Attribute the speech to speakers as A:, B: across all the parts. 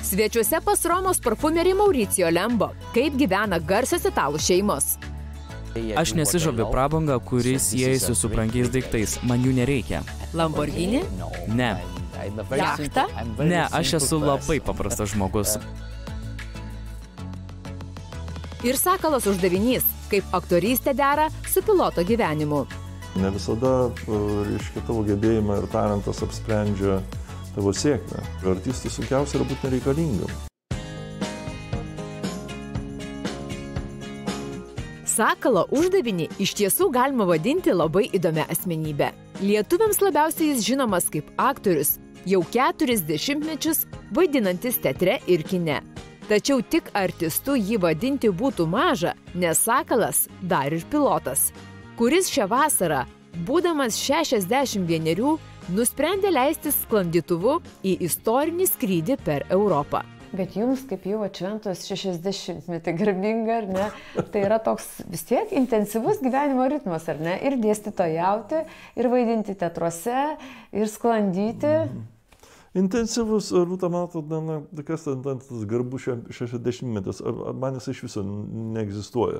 A: Svečiuose pas Romos parfumerį Mauricijo Lembo. Kaip gyvena garsios italų šeimos.
B: Aš nesižaviu prabangą, kuris siejasi su brangiais daiktais. Man jų nereikia.
A: Lamborghini?
B: Ne.
A: Jachta?
B: Ne, aš esu labai paprastas žmogus.
A: Ir Sakalos uždavinys, kaip aktorystė dera su piloto gyvenimu.
C: Ne visada, reiškia, tavo gebėjimą ir talentas apsprendžia tavo sėkmę. Artistui sunkiausia yra būti nereikalingam.
A: Sakalo uždavinį iš tiesų galima vadinti labai įdomią asmenybę. Lietuviams labiausiai jis žinomas kaip aktorius, jau 40 mečius vaidinantis teatre ir kine. Tačiau tik artistu jį vadinti būtų maža, nes Sakalas dar ir pilotas, kuris šią vasarą, būdamas 61, nusprendė leistis sklandytuvu į istorinį skrydį per Europą.
D: Bet jums, kaip jau atšventus 60-metį garbinga, ar ne, tai yra toks vis tiek intensyvus gyvenimo ritmas, ar ne? Ir dėstytojauti, ir vaidinti teatruose, ir sklandyti.
C: Intensyvus, Rūta, man kas tas garbus 60-metis, man jis iš viso neegzistuoja.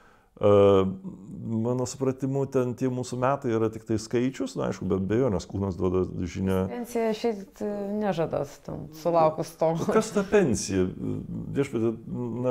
C: Mano supratimu, ten tie mūsų metai yra tik tai skaičius, na aišku, be abejo, nes kūnas duoda žinią.
D: Pensija šiaip nežadas, sulaukus to.
C: Kas ta pensija? Viešpatie, na,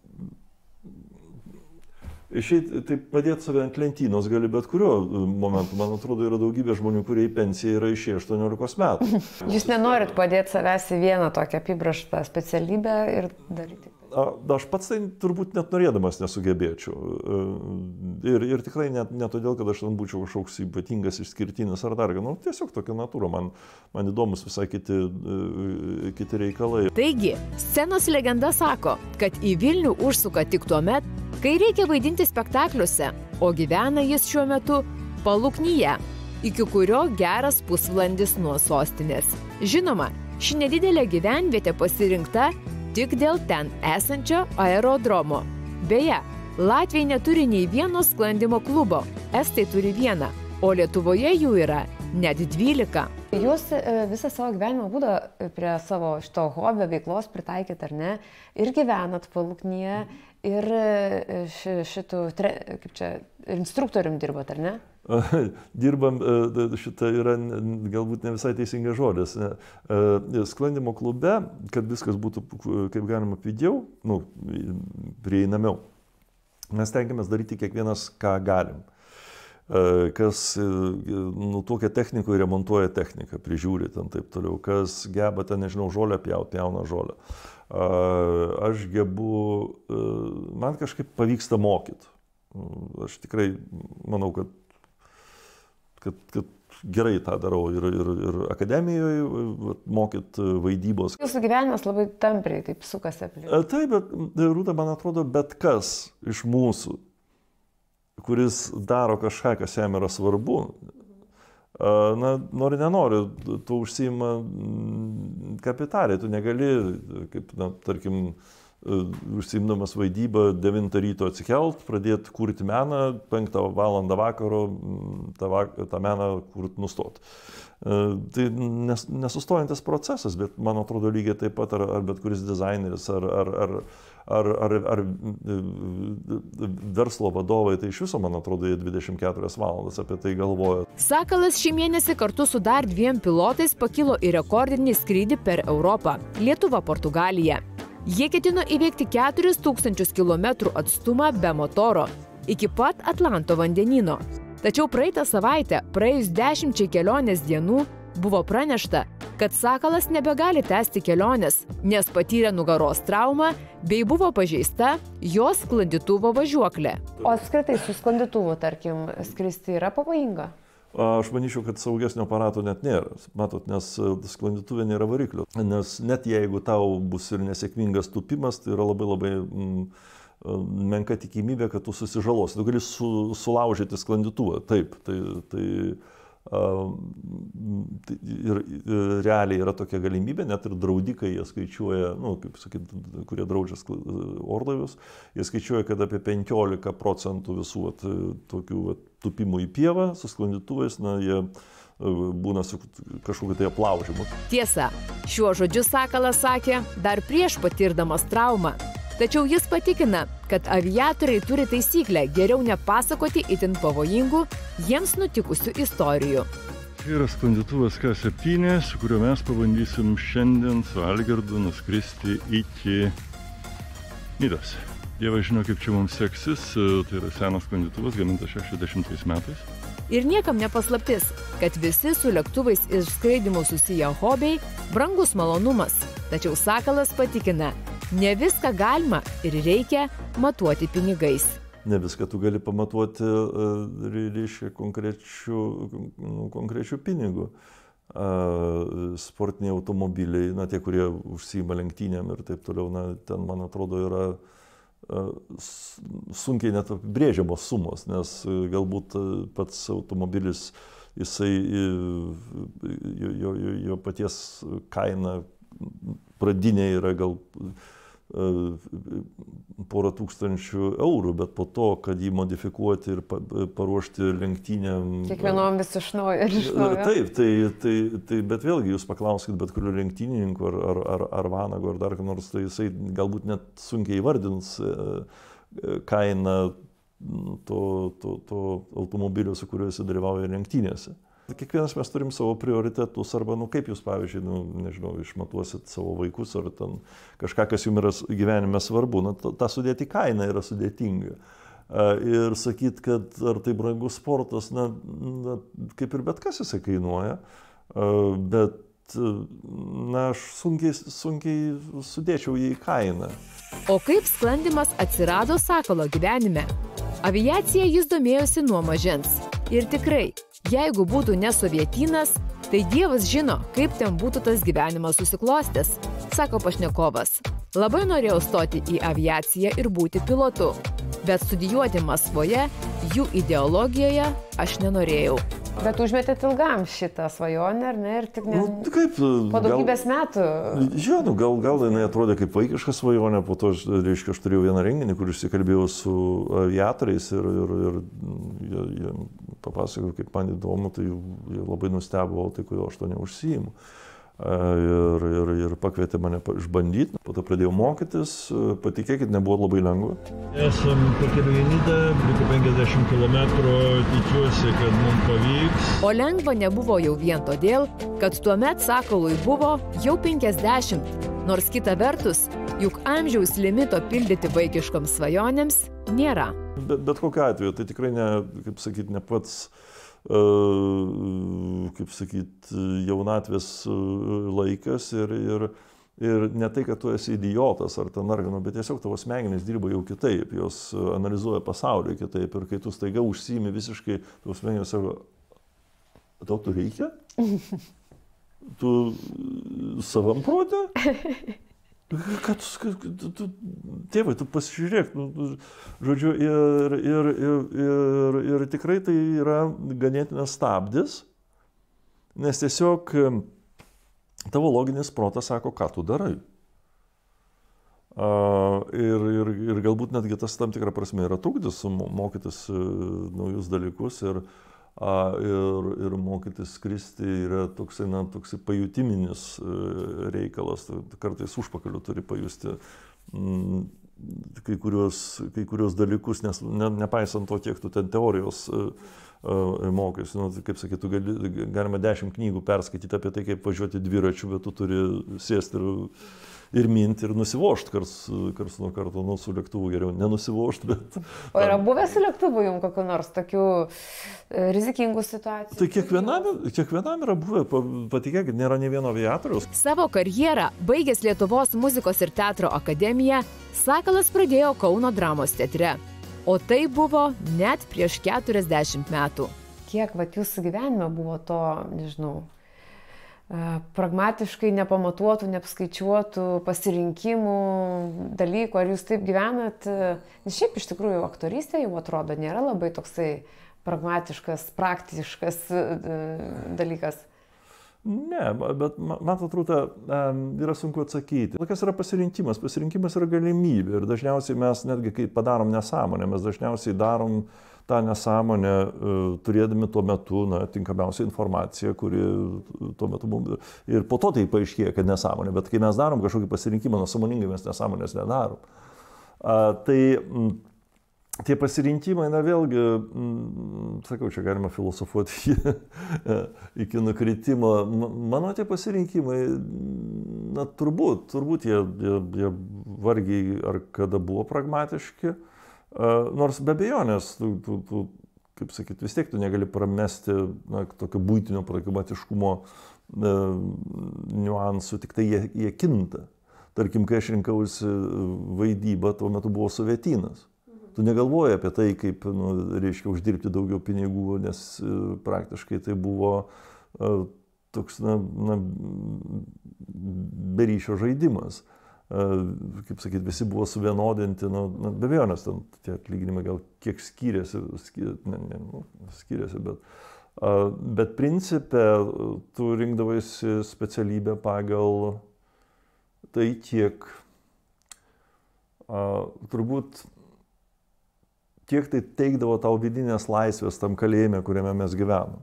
C: išeit, tai padėti save ant lentynos gali bet kurio momentu. Man atrodo, yra daugybė žmonių, kurie į pensiją yra išėję 18 metų.
D: Jūs nenorit padėti savęs į vieną tokią apibrėžtą specialybę ir daryti?
C: Aš pats tai turbūt net norėdamas nesugebėčiau. Ir tikrai ne todėl, kad aš ten būčiau kažkoks ypatingas, išskirtinis ar dar. Nu, tiesiog tokia natūra. Man įdomus visai kiti reikalai.
A: Taigi, scenos legenda sako, kad į Vilnių užsuka tik tuo met, kai reikia vaidinti spektakliuose, o gyvena jis šiuo metu Paluknyje, iki kurio geras pusvalandis nuo sostinės. Žinoma, ši nedidelė gyvenvietė pasirinkta tik dėl ten esančio aerodromo. Beje, Latviai neturi nei vieno sklandymo klubo, estai turi vieną, o Lietuvoje jų yra net 12.
D: Jūs visą savo gyvenimo būdą prie savo šito hobio veiklos pritaikėt, ar ne? Ir gyvenat Paluknyje, ir šitų, kaip čia, instruktorium dirbat, ar ne?
C: Dirbam, šitą yra galbūt ne visai teisingas žodis. Sklandymo klube, kad viskas būtų kaip galima pigiau, prieinamiau, mes tengiamės daryti kiekvienas, ką galim. Kas nutuokia technikų ir remontuoja techniką, prižiūri ten taip toliau, kas geba ten, nežinau, žolę pjauna žolę. Aš gebu, man kažkaip pavyksta mokyti. Aš tikrai manau, kad gerai tą darau ir akademijoje mokyt vaidybos.
D: Jūsų gyvenimas labai tampriai taip sukasi aplink.
C: Taip, bet Rūta, man atrodo, bet kas iš mūsų, kuris daro kažką, kas jam yra svarbu, na, nori, nenori, tu užsiima kapitaliai, tu negali, kaip, na, tarkim, užsiimdamas vaidybą 9 ryto atsikelt, pradėti kurti meną, 5 valandą vakaro tą meną kurti nustot. Tai nesustojantis procesas, bet man atrodo lygiai taip pat ar bet kuris dizaineris, ar verslo vadovai, tai iš viso, man atrodo, jie 24 valandas apie tai galvoja.
A: Sakalas šį mėnesį kartu su dar 2 pilotais pakilo į rekordinį skrydį per Europą – Lietuva-Portugalija. Jie ketino įveikti 4000 km atstumą be motoro, iki pat Atlanto vandenyno. Tačiau praeitą savaitę, praėjus 10 kelionės dienų, buvo pranešta, kad Sakalas nebegali tęsti kelionės, nes patyrė nugaros traumą bei buvo pažeista jos sklandytuvo važiuoklė.
D: O apskritai su sklandytuvu, tarkim, skristi yra pavojinga?
C: Aš manyčiau, kad saugesnio aparato net nėra. Matot, nes sklandytuve nėra variklio. Nes net jeigu tau bus ir nesėkmingas tūpimas, tai yra labai menka tikimybė, kad tu susižalosi. Tu gali sulaužyti sklandytuvą. Taip, ir realiai yra tokia galimybė, net ir draudikai jie skaičiuoja, kaip sakyt, kurie draudžia orlaivius, jie skaičiuoja, kad apie 15% visų tokių tupimų į pievą su sklandytuvais, jie būna su kažkokiu tai aplaužimu.
A: Tiesa, šiuo žodžiu Sakalas sakė dar prieš patirdamas traumą. Tačiau jis patikina, kad aviatoriai turi taisyklę geriau nepasakoti itin pavojingų jiems nutikusių istorijų.
E: Tai yra sklandytuvas K7, su kuriuo mes pabandysim šiandien su Algirdu nuskristi iki Nidos. Dievas žino, kaip čia mums seksis, tai yra senas sklandytuvas, gamintas 60 metais.
A: Ir niekam nepaslaptis, kad visi su lėktuvais ir skraidimu susiję hobiai brangus malonumas. Tačiau Sakalas patikina, ne viską galima ir reikia matuoti pinigais.
C: Ne viską tu gali pamatuoti, reiškia, konkrečių pinigų. Sportiniai automobiliai, na, tie, kurie užsiima lenktynėm ir taip toliau, na, ten, man atrodo, yra sunkiai net apibrėžiamos sumos, nes galbūt pats automobilis, jisai, jo paties kaina pradinė yra gal porą tūkstančių eurų, bet po to, kad jį modifikuoti ir paruošti lenktynėm...
D: Kiekvienom vis iš naujo ir iš naujo.
C: Taip, bet vėlgi jūs paklauskit bet kurių lenktynininkų ar vanago ar dar ką nors, tai jisai galbūt net sunkiai įvardins kainą to automobilio, su kuriuo jisai dalyvauja lenktynėse. Kiekvienas mes turim savo prioritetus arba, kaip jūs, pavyzdžiui, nežinau, išmatuosit savo vaikus ar ten kažką, kas jums yra gyvenime svarbu, ta sudėti kaina yra sudėtinga. Ir sakyt, kad ar tai brangus sportas, kaip ir bet kas jisai kainuoja, bet, aš sunkiai sudėčiau jį į kainą.
A: O kaip sklandymas atsirado Sakalo gyvenime? Aviacija jis domėjosi nuo mažens. Ir tikrai, jeigu būtų ne sovietynas, tai Dievas žino, kaip ten būtų tas gyvenimas susiklostęs, sako pašnekovas. Labai norėjau stoti į aviaciją ir būti pilotu, bet studijuoti Maskvoje, jų ideologijoje aš nenorėjau.
D: Bet užmetėt ilgam šitą svajonę, ar ne? Ir tik po daugybės metų.
C: Jo, gal jinai atrodė kaip vaikiška svajonė, po to, reiškia, aš turėjau vieną renginį, kur išsikalbėjau su aviatoriais ir jie papasakojo, kaip man įdomu, tai jie labai nustebo, tai kodėl aš to neužsiimu. Ir pakvietė mane išbandyti, po to pradėjau mokytis, patikėkit, nebuvo labai lengva.
E: Esam pakeliui į Nidą, liko 50 km, tikiuosi, kad mums pavyks.
A: O lengva nebuvo jau vien todėl, kad tuomet Sakalui buvo jau 50, nors kita vertus, juk amžiaus limito pildyti vaikiškoms svajonėms nėra.
C: Bet kokiu atveju, tai tikrai ne pats jaunatvės laikas ir ne tai, kad tu esi idiotas ar ten argano, bet tiesiog tavo smegenys dirba jau kitaip, jos analizuoja pasaulį kitaip ir kai tu staiga užsiimi visiškai, tavo smegenys sako, tau tu reikia? Tu savam protė? Tėvai, tu pasižiūrėk, žodžiu, ir tikrai tai yra ganėtinas stabdis, nes tiesiog tavo loginis protas sako, ką tu darai. Ir galbūt netgi tas tam tikrą prasme yra trukdis mokytis naujus dalykus ir mokytis skristi yra toksai pajutiminis reikalas, kartais užpakaliu turi pajusti kai kurios dalykus, nes nepaisant to, kiek tu ten teorijos mokysi, kaip sakyt, galima 10 knygų perskaityti apie tai, kaip važiuoti dviračiu, bet tu turi sėsti ir minti ir nusivožti karts nuo karto, su lėktuvu geriau nenusivožti, bet...
D: O yra buvę su lėktuvu jums kokiu nors tokių rizikingų situacijų?
C: Tai kiekvienam yra buvę, patikėkit, nėra nė vieno aviatoriaus.
A: Savo karjerą, baigęs Lietuvos muzikos ir teatro akademiją, Sakalas pradėjo Kauno dramos teatre. O tai buvo net prieš 40 metų.
D: Kiek jūsų gyvenime buvo to, nežinau, pragmatiškai nepamatuotų, neapskaičiuotų pasirinkimų, dalykų, ar jūs taip gyvenat? Nes šiaip iš tikrųjų aktorystė jau atrodo nėra labai toksai pragmatiškas, praktiškas dalykas.
C: Ne, bet man atrodo, yra sunku atsakyti. Kas yra pasirinkimas? Pasirinkimas yra galimybė ir dažniausiai mes netgi, kai padarom nesąmonę, mes dažniausiai darom tą nesąmonę, turėdami tuo metu tinkamiausią informaciją, kuri tuo metu mums... Ir po to tai paaiškėja, kad nesąmonė, bet kai mes darom kažkokį pasirinkimą, sąmoningai mes nesąmonės nedarom. Tie pasirinkimai, vėlgi, sakau, čia galima filosofuoti iki nukritimo. Mano tie pasirinkimai, turbūt jie vargiai ar kada buvo pragmatiški, nors be abejonės, kaip sakyti, vis tiek tu negali pramesti tokio būtinio pragmatiškumo niuansų, tik tai jie kinta. Tarkim, kai aš rinkausi vaidybą, tuo metu buvo sovietynas. Tu negalvoji apie tai, kaip, reiškia, uždirbti daugiau pinigų, nes praktiškai tai buvo toks, beryšio žaidimas. Kaip sakyti, visi buvo suvienodinti, be abejonės, tie atlyginimai gal kiek skiriasi, bet principe tu rinkdavaisi specialybę pagal tai, kiek turbūt kiek tai teikdavo tau vidinės laisvės tam kalėjime, kuriame mes gyvenam.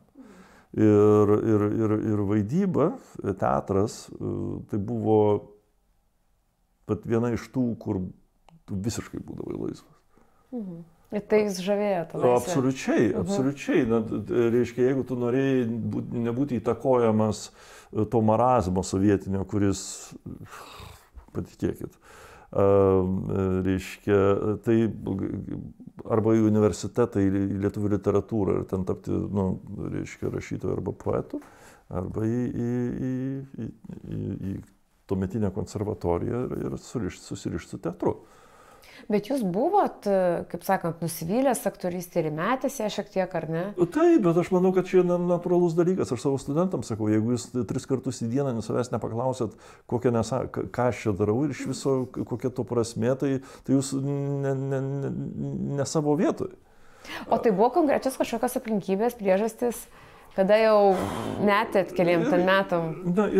C: Ir vaidyba, teatras, tai buvo pat viena iš tų, kur tu visiškai būdavai laisvas.
D: Ir tai jis žavėjo tave.
C: Absoliučiai. Reiškia, jeigu tu norėjai nebūti įtakojamas to marazmo sovietinio, kuris, patikėkit, reiškia, tai arba į universitetą, į lietuvių literatūrą ir ten tapti, reiškia, rašytoju arba poetu, arba į tuometinę konservatoriją ir susirišti su teatru.
D: Bet jūs buvot, kaip sakant, nusivylęs aktorystė ir metęs ją šiek tiek, ar ne?
C: Taip, bet aš manau, kad čia natūralus dalykas. Aš savo studentams sakau, jeigu jūs 3 kartus į dieną savęs nepaklausėt, ką aš čia darau ir iš viso kokia to prasmė, tai jūs ne savo vietoje.
D: O tai buvo konkrečios kažkokios aplinkybės, priežastis, kada jau metėt keliem ten metam?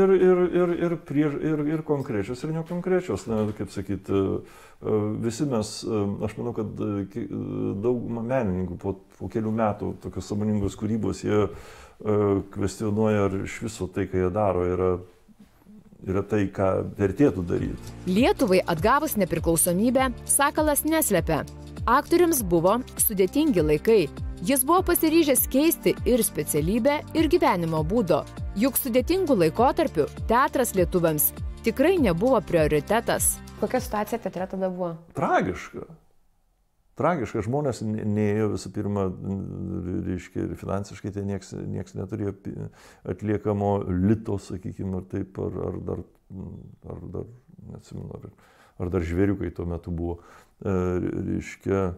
C: Ir konkrečios, ir nekonkrečios. Kaip sakyti, visi mes, aš manau, kad dauguma menininkų po kelių metų tokios sąmoningos kūrybos, jie kvestionuoja, ar iš viso tai, ką jie daro, yra tai, ką vertėtų daryti.
A: Lietuvai atgavus nepriklausomybę, Sakalas neslepia. Aktoriams buvo sudėtingi laikai. Jis buvo pasiryžęs keisti ir specialybę, ir gyvenimo būdo. Juk sudėtingų laikotarpių teatras lietuviams tikrai nebuvo prioritetas.
D: Kokia situacija teatre tada buvo?
C: Tragiška. Žmonės neėjo visų pirma, reiškia, ir finansiškai tai nieks neturėjo atliekamo lito, sakykime, ar taip, ar dar, neatsimenu, ar dar žvėriukai tuo metu buvo. Reiškia,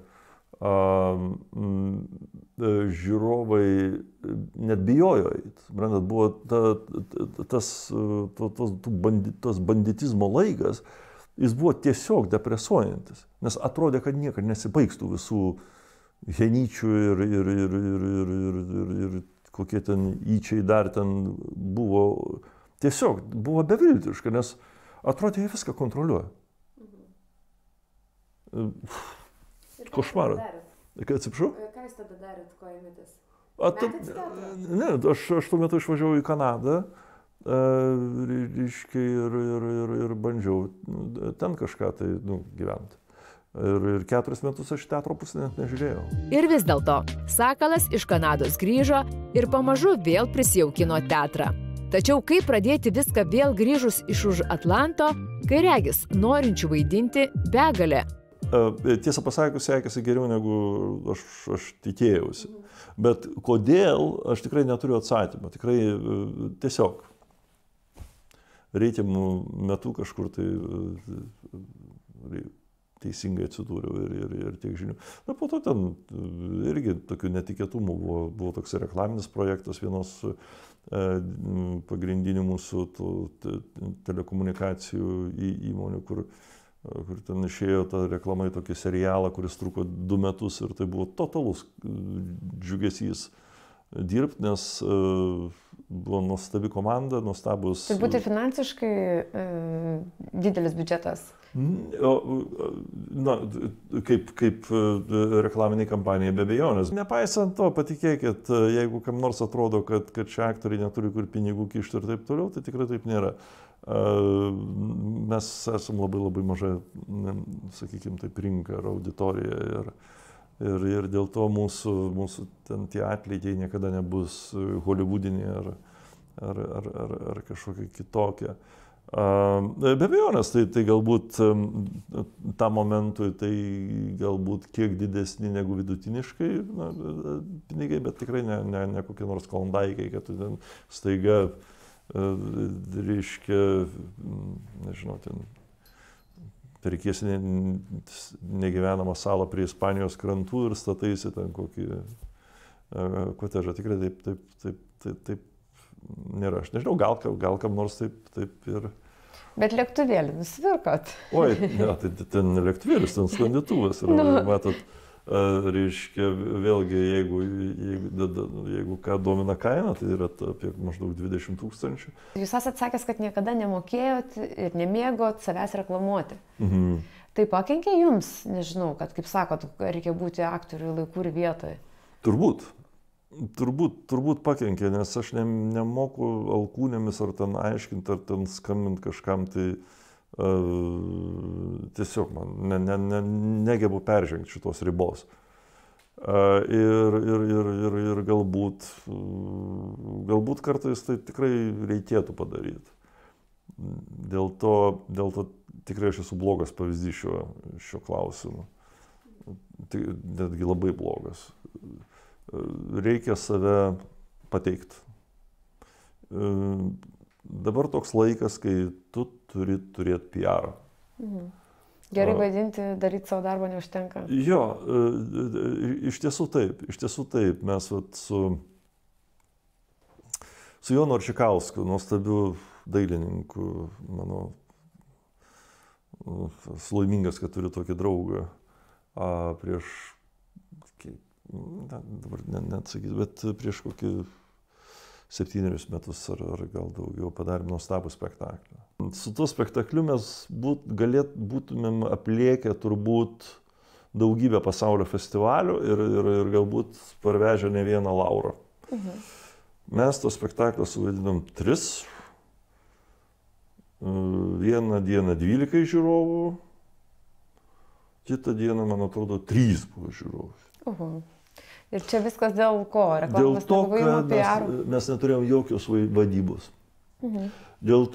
C: žiūrovai net bijojo eit. Buvo tas banditizmo laikas, jis buvo tiesiog depresuojantis, nes atrodė, kad niekad nesibaigs tų visų henyčių ir kokie ten įčiai dar ten buvo. Tiesiog buvo beviltiška, nes atrodė, jie viską kontroliuoja. Košmaras. Atsiprašau?
D: Ką jūs tada darėt, ko ėmėtės?
C: Ne, aš tuo metu išvažiavau į Kanadą, ir bandžiau ten kažką tai gyventi. Ir 4 metus aš teatro pusę net nežiūrėjau.
A: Ir vis dėlto, Sakalas iš Kanados grįžo ir pamažu vėl prisijaukino teatrą. Tačiau kaip pradėti viską vėl grįžus iš už Atlanto, kai regis norinčių vaidinti begalė.
C: Tiesą pasakius, sekėsi geriau negu aš tikėjausi. Bet kodėl, aš tikrai neturiu atsakymą. Tikrai tiesiog reikiamų metų kažkur tai teisingai atsidūriau ir tiek žinių. Na, po to ten irgi tokių netikėtumų buvo toks reklaminis projektas vienos pagrindinių mūsų telekomunikacijų įmonių, kur ten išėjo ta reklama į tokį serialą, kuris truko 2 metus ir tai buvo totalus džiugesys. dirbti, nes buvo nuostabi komanda, nuostabus.
D: Turbūt ir finansiškai didelis biudžetas.
C: Na, kaip reklaminiai kampanijai be abejonės. Nepaisant to, patikėkit, jeigu kam nors atrodo, kad šie aktoriai neturi kur pinigų kišti ir taip toliau, tai tikrai taip nėra. Mes esam labai mažai, sakykime, taip rinka ar auditorija ir dėl to mūsų ten tie atlygiai niekada nebus hollywoodiniai ar kažkokie kitokie. Be abejonės, tai galbūt tam momentui tai galbūt kiek didesni negu vidutiniškai pinigai, bet tikrai ne kokie nors klondaikai, kad tu ten staiga reiškia, nežinau, ten perkiesi negyvenamą salą prie Ispanijos krantų ir stataisi ten kokį kotežą. Tikrai taip nėra. Aš nežinau, gal kam nors taip ir...
D: Bet lėktuvėlį nusipirkot.
C: Oi, ne, tai ten lėktuvėlis, ten sklandytuvas. Matot, reiškia, vėlgi, jeigu ką domina kaina, tai yra apie maždaug 20 000.
D: Jūs esate sakęs, kad niekada nemokėjot ir nemėgot savęs reklamuoti. Tai pakenkė jums, nežinau, kad, kaip sakot, reikia būti aktoriui laiku ir vietoje? Turbūt pakenkė, nes aš nemoku alkūnėmis ar ten aiškinti, ar ten skambinti kažkam, tai tiesiog man negebu peržengti šitos ribos. Ir galbūt kartais tai tikrai reikėtų padaryti. Dėl to tikrai aš esu blogas pavyzdys šio klausimu. Netgi labai blogas. Reikia save pateikti. Dabar toks laikas, kai tu turi turėti PR-ą. Gerai vaidinti, daryti savo darbą neužtenka.
C: Jo, iš tiesų taip. Mes su Jonu Arčikausku, nuostabiu dailininku, manau, laimingas, kad turiu tokį draugą, prieš dabar net sakysiu, bet prieš kokį 7 metus ar gal daugiau padarėm nuostabų spektaklį. Su tuo spektakliu mes būtumėm apliekę turbūt daugybę pasaulio festivalių ir galbūt parvežę ne vieną laurą. Mes to spektaklio suvadinom 3. Vieną dieną 12 žiūrovų, kitą dieną, man atrodo, 3 buvo žiūrovų.
D: Ir čia viskas dėl ko?
C: Dėl to, kad mes neturėjom jokios vadybos. Dėl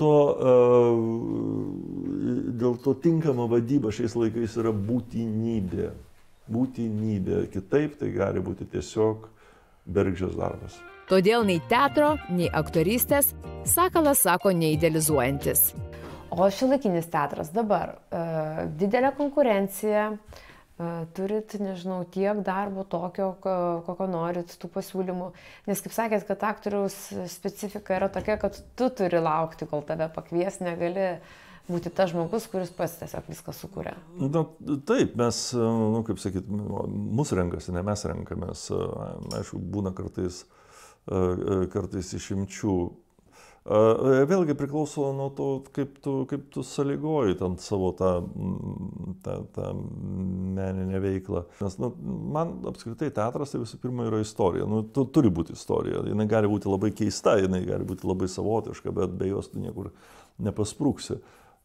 C: to tinkama vadyba šiais laikais yra būtinybė. Kitaip tai gali būti tiesiog bergždžias darbas.
A: Todėl nei teatro, nei aktorystės Sakalas sako neidealizuojantis.
D: O šiuolaikinis teatras dabar didelė konkurencija. Turit, nežinau, tiek darbo tokio, kokio norit, tų pasiūlymų. Nes, kaip sakėt, kad aktoriaus specifika yra tokia, kad tu turi laukti, kol tave pakvies, negali būti tas žmogus, kuris pats tiesiog viską sukuria.
C: Taip, mes, kaip sakyt, mus renkasi, ne mes renkamės. Aišku, būna kartais išimčių. Vėlgi priklauso nuo to, kaip tu sąlygoji ten savo tą meninę veiklą. Nes man apskritai teatras tai visų pirma yra istorija. Turi būti istorija. Jinai gali būti labai keista, jinai gali būti labai savotiška, bet be jos tu niekur nepaspruksi.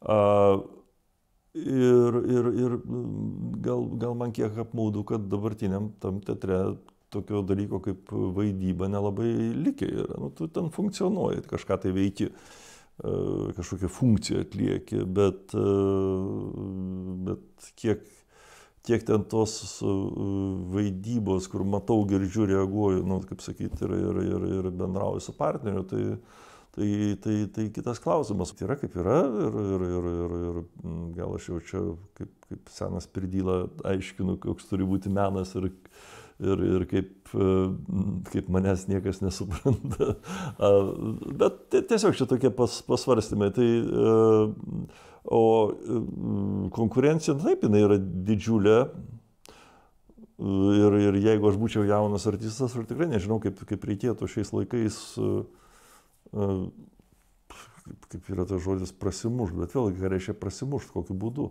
C: Ir gal man kiek apmaudu, kad dabartiniam tam teatre tokio dalyko kaip vaidyba nelabai likę yra. Tu ten funkcionuoji, kažką tai veiki, kažkokią funkciją atlieki, bet kiek ten tos vaidybos, kur matau, girdžiu, reaguoju, kaip sakyti, ir bendrauju su partneriu, tai kitas klausimas. Tai yra kaip yra ir gal aš jau čia kaip senas pirdyla aiškinu, koks turi būti menas ir kaip manęs niekas nesupranta. Bet tiesiog čia tokie pasvarstymai. O konkurencija, taip, jinai yra didžiulė. Ir jeigu aš būčiau jaunas artistas, aš tikrai nežinau, kaip reikėtų šiais laikais, kaip yra tas žodis prasimušt, bet vėlgi, ką reiškia prasimušt, kokiu būdu.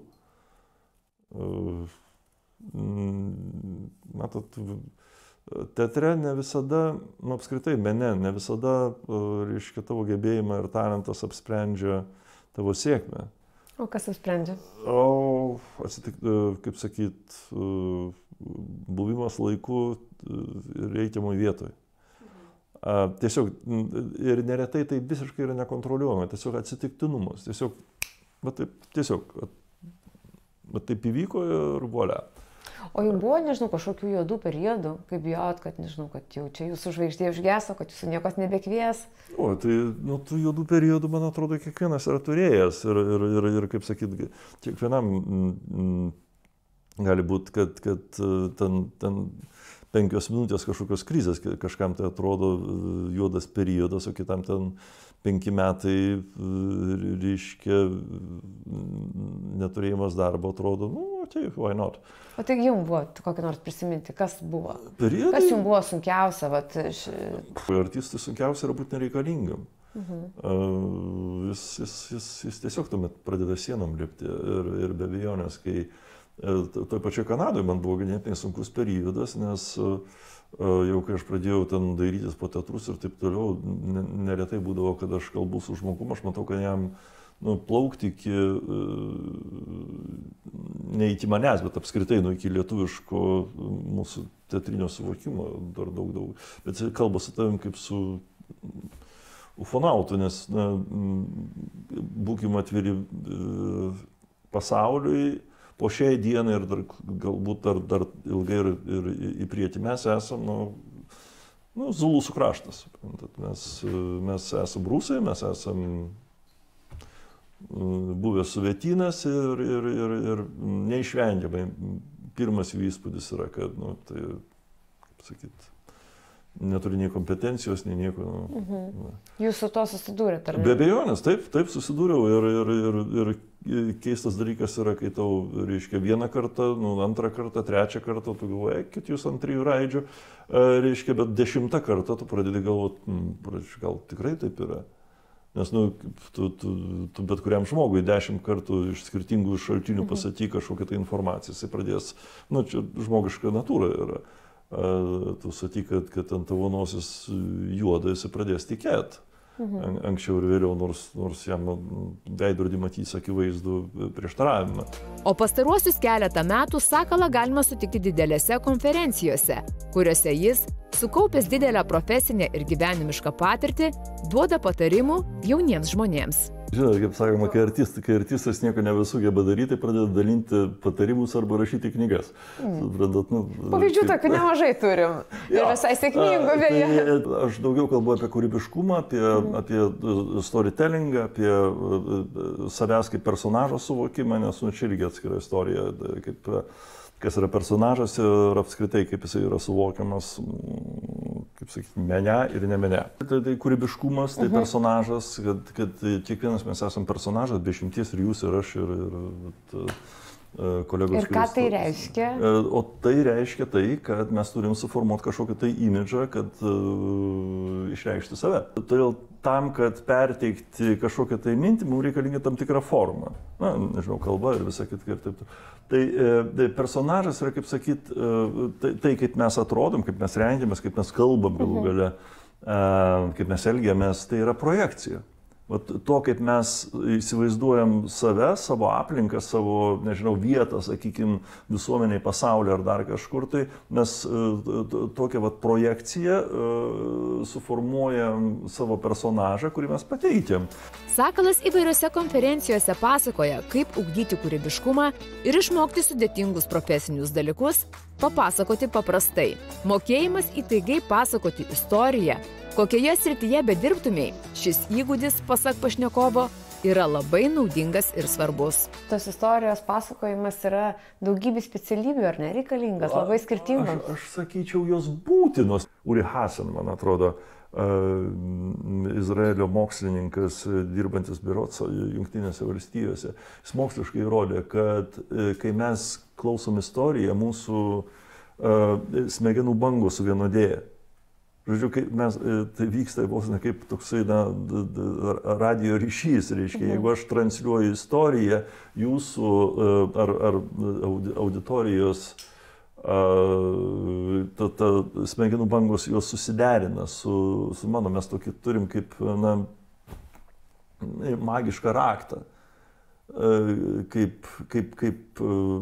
C: Matot, teatre ne visada, apskritai mene, ne visada, reiškia, tavo gebėjimą ir talentas apsprendžia tavo sėkmę.
D: O kas apsprendžia?
C: Kaip sakyt, buvimas laiku reikiamoj vietoj. Tiesiog, ir neretai tai visiškai yra nekontroliuojama, tiesiog atsitiktinumas, tiesiog taip įvyko ir volia.
D: O jums buvo, nežinau, kažkokių juodų periodų, kaip bijot, kad, nežinau, kad jau čia jūsų žvaigždė užgeso, kad jūsų niekas nebekvies?
C: Tai tų juodų periodų, man atrodo, kiekvienas yra turėjęs ir kaip sakyt, kiekvienam gali būti, kad ten 5 minutės kažkokios krizės, kažkam tai atrodo juodas periodas, o kitam ten 5 metai, reiškia, neturėjimas darbo atrodo, why not?
D: O tai jums buvo kokį nors prisiminti, kas buvo?
C: Periodai?
D: Kas jums buvo sunkiausia?
C: Artistui sunkiausia yra būti nereikalingam. Jis tiesiog tuomet pradeda sienom lipti ir be abejonės, kai toj pačioj Kanadoje man buvo ganėtinai sunkus periodas, nes jau kai aš pradėjau ten dairytis po teatrus ir taip toliau, neretai būdavo, kad aš kalbu su žmogum, aš matau, kad jam plaukti ne iki manęs, bet apskritai iki lietuviško mūsų teatrinio suvokimo dar daug. Bet kalba su tavim kaip su ufonautu, nes būkime atviri pasauliui. Po šiai dienai ir galbūt dar ilgai ir į priekį mes esame Zulusų kraštas. Mes esame rusai, mes esame buvęs suvietynas ir neišvengiamai pirmas jų įspūdis yra, kad, tai, kaip sakyt, neturi nei kompetencijos, nei nieko.
D: Jūs su to susidūrėte, ar ne?
C: Be abejonės, taip susidūriau ir keistas dalykas yra, kai tau, reiškia, 1 kartą, 2 kartą, 3 kartą, tu galvoji, kad jūs ant 3 raidžių, reiškia, bet 10 kartą tu pradedi galvoti, gal tikrai taip yra. Nes, tu bet kuriam žmogui 10 kartų iš skirtingų šaltinių pasakyk kažkokią tai informaciją, jisai pradės, čia žmogiška natūra yra. Tu sakyk, kad ant tavo nosis juoda, jisai pradės tikėti. Anksčiau ir vėliau, nors jam veidrodį matys akivaizdų prieštaravimą.
A: O pastaruosius keletą metų Sakalą galima sutikti didelėse konferencijose, kuriuose jis, sukaupęs didelę profesinę ir gyvenimišką patirtį, duoda patarimų jauniems žmonėms.
C: Žinot, kaip sakoma, kai artistas nieko nebesugeba daryti, pradeda dalinti patarimus arba rašyti knygas.
D: Pavyzdžių tokių nemažai turim. Ir visai sėkmingų, beje.
C: Aš daugiau kalbu apie kūrybiškumą, apie storytellingą, apie savęs kaip personažo suvokimą, nes čia irgi atskira istorija, kas yra personažas ir apskritai kaip jisai yra suvokiamas, kaip sakyti, mene ir ne mene. Tai kūrybiškumas, tai personažas, kad kiekvienas mes esame personažas, be išimties ir jūs, ir aš, ir kolegos.
D: Ir ką tai reiškia?
C: O tai reiškia tai, kad mes turim suformuoti kažkokį tai imidžą, kad išreikšti save. Todėl tam, kad perteikti kažkokią tai mintį, mums reikalinga tam tikra forma. Nežinau, kalba ir visą kitką ir taip. Tai personažas yra, kaip sakyt, tai kaip mes atrodom, kaip mes rengiamės, kaip mes kalbam galų gale, kaip mes elgiamės, tai yra projekcija. To, kaip mes įsivaizduojam save, savo aplinką, savo, nežinau, vietą, sakykime, visuomeniai, pasaulio ar dar kažkur, tai mes tokią projekciją suformuojam savo personažą, kurį mes pateikiam.
A: Sakalas įvairiose konferencijose pasakoja, kaip ugdyti kūrybiškumą ir išmokti sudėtingus profesinius dalykus, papasakoti paprastai. Mokėjimas įtaigiai pasakoti istoriją, kokioje srityje bedirbtumei, šis įgūdis, pasak pašnekovo, yra labai naudingas ir svarbus.
D: Tos istorijos pasakojimas yra daugybė specialybių, ar nereikalingas, labai skirtingas.
C: Aš sakyčiau, jos būtinos. Uri Hasan, man atrodo, Izraelio mokslininkas, dirbantis berods Jungtinėse valstijose, jis moksliškai įrodė, kad kai mes klausom istoriją, mūsų smegenų bangos suvienodėja. Žodžiu, tai vyksta vos ne kaip toksai radio ryšys, reiškia, jeigu aš transliuoju istoriją, jūsų ar auditorijos, ta smegenų bangos jos susiderina su mano, mes tokį turim kaip, magišką raktą, kaip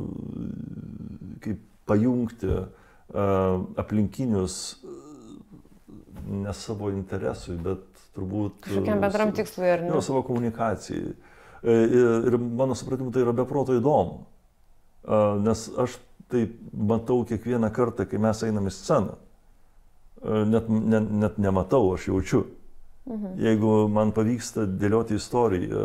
C: pajungti aplinkinius ne savo interesui, bet turbūt
D: kažkokiam bendram tikslui, ar ne?
C: Jo, savo komunikacijai. Ir mano supratimu, tai yra beproto įdomu. Nes aš tai matau kiekvieną kartą, kai mes einam į sceną. Net nematau, aš jaučiu. Jeigu man pavyksta dėlioti istoriją,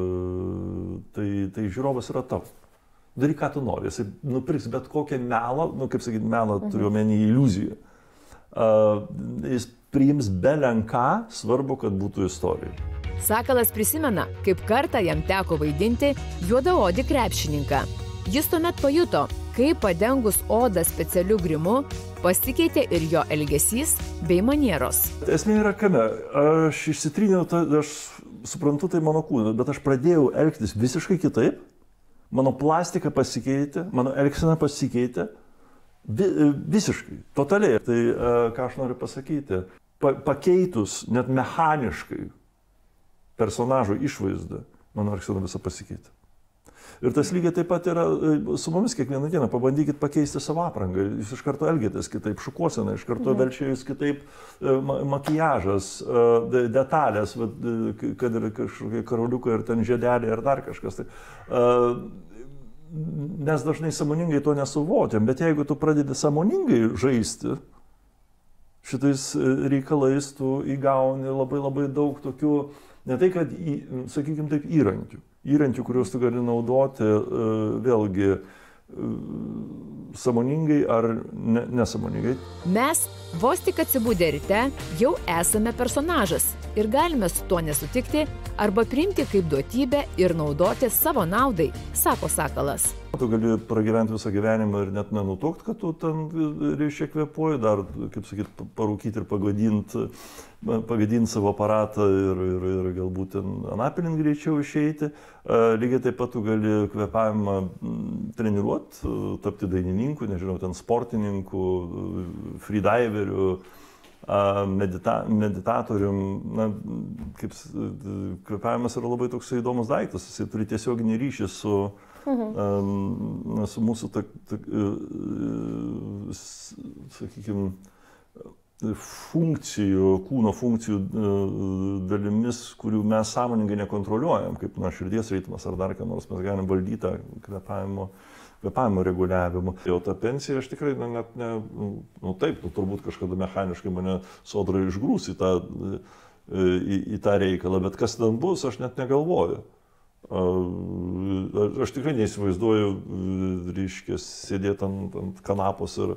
C: tai žiūrovas yra tavo. Daryk, ką tu nori. Jis nupirks bet kokią melą, kaip sakyti, melą turiu omeny iliuziją. Jis priims belenką, svarbu, kad būtų istorija.
A: Sakalas prisimena, kaip kartą jam teko vaidinti juodaodį krepšininką. Jis tuomet pajuto, kaip padengus odą specialiu grimu pasikeitė ir jo elgesys bei manieros.
C: Esmė yra kame. Aš išsitryniau, aš suprantu tai mano kūną, bet aš pradėjau elgtis visiškai kitaip. Mano plastika pasikeitė, mano elgsena pasikeitė. Visiškai, totaliai. Tai ką aš noriu pasakyti, pakeitus net mechaniškai personažo išvaizdą, mano elgsena visa pasikeitė. Ir tas lygiai taip pat yra su mumis kiekvieną dieną. Pabandykit pakeisti savo aprangą, jūs iš karto elgiatės kitaip, šukuosena, iš karto verčia jūs kitaip makiažas, detalės, kad ir kažkokie karoliukai ir ten žiedeliai ar dar kažkas. Nes dažnai sąmoningai to nesuvokiam, bet jeigu tu pradedi sąmoningai žaisti šitais reikalais, tu įgauni labai labai daug tokių, ne tai kad, sakykime taip, įrankių, kuriuos tu gali naudoti vėlgi sąmoningai ar nesąmoningai.
A: Mes, vos tik atsibudę ryte, jau esame personažas ir galime su tuo nesutikti arba priimti kaip duotybę ir naudoti savo naudai, sako Sakalas.
C: Tu gali pragyventi visą gyvenimą ir net nenutuokt, kad tu ten reiškia kvėpuoji, dar, kaip sakyt, parūkyti ir pagadinti savo aparatą ir galbūt ten anapilin greičiau išeiti. Lygiai taip pat tu gali kvėpavimą treniruoti, tapti dainininku, nežinau, ten sportininku, freediveriu, meditatorium. Kaip kvėpavimas yra labai toks įdomus daiktas, jis turi tiesioginį ryšį su mūsų, sakykime, kūno funkcijų dalimis, kurių mes sąmoningai nekontroliuojam, kaip širdies ritmas ar dar ką nors, mes galim valdyti kvėpavimo reguliavimu. Jau ta pensija, aš tikrai net taip, turbūt kažkada mechaniškai mane sodra išgrūs į tą reikalą, bet kas ten bus, aš net negalvoju. Aš tikrai neįsivaizduoju, reiškia, sėdėti ant kanapos ir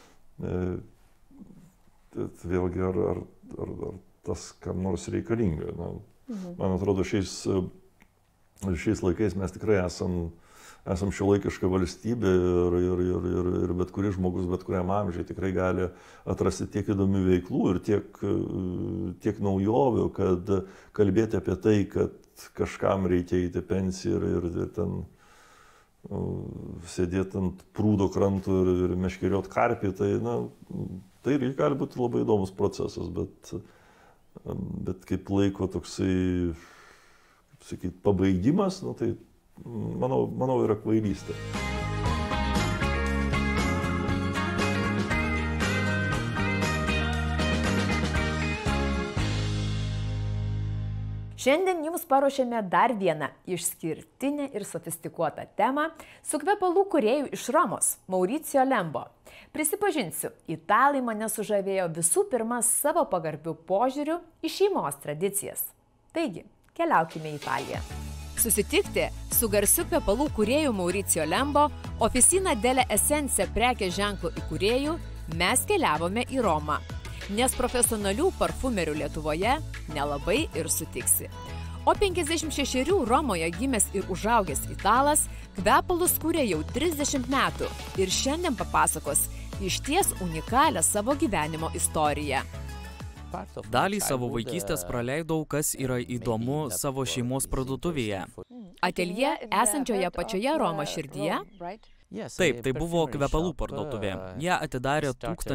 C: vėlgi ar tas kam nors reikalinga. Man atrodo, šiais laikais mes tikrai esam šiuolaikiška valstybė ir bet kuris žmogus, bet kuriam amžiai tikrai gali atrasti tiek įdomių veiklų ir tiek naujovių, kad kalbėti apie tai, kad kažkam reikia eiti pensiją ir ten sėdėti ant prūdo krantų ir meškeriot karpį, tai gali būti labai įdomus procesas, bet kaip laiko toksai, kaip sakyt, pabaigimas, tai manau yra kvailystė.
A: Šiandien jums paruošėme dar vieną išskirtinę ir sofistikuotą temą su kvepalų kūrėju iš Romos, Mauricio Lembo. Prisipažinsiu, italai mane sužavėjo visų pirma savo pagarbių požiūrių į šeimos tradicijas. Taigi, keliaukime į Italiją. Susitikti su garsiu kvepalų kūrėju Mauricio Lembo, Officina delle Essenze prekės ženklo įkūrėju, mes keliavome į Romą. Nes profesionalių parfumerių Lietuvoje nelabai ir sutiksi. O 56 Romoje gimęs ir užaugęs italas kvepalus kūrė jau 30 metų ir šiandien papasakos išties unikalią savo gyvenimo istoriją.
B: Dalį savo vaikystės praleidau, kas yra įdomu, savo šeimos parduotuvėje.
A: Ateljė esančioje pačioje Romos širdyje.
B: Taip, tai buvo kvepalų parduotuvė. Ją atidarė